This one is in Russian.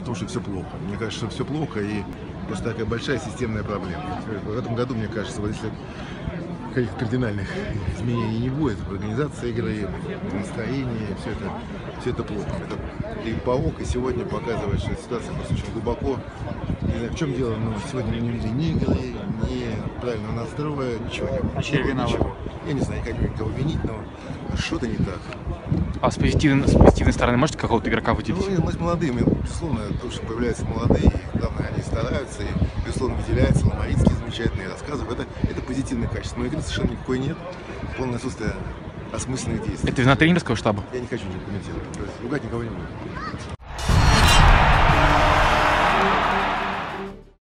том, что все плохо. Мне кажется, что все плохо, и просто такая большая системная проблема. В этом году, мне кажется, вот если каких-то кардинальных изменений не будет в организации игры, в настроении, все это плохо. И ПАОК и сегодня показывает, что ситуация просто очень глубоко. Не знаю, в чем дело, но сегодня мы не видели ни игры, ни правильного настроя, ничего не было. Чья вина? Я не знаю, как никого винить, но что-то не так. А с позитивной стороны можете какого-то игрока выделить? Ну, мы с молодыми, безусловно, то, что появляются молодые, и, главное, они стараются, и, безусловно, выделяется Ломовицкий замечательный, рассказывает. Это позитивное качество, но игры совершенно никакой нет, полное отсутствие осмысленных действий. Это вина тренерского штаба? Я не хочу ничего комментировать, то есть ругать никого не буду.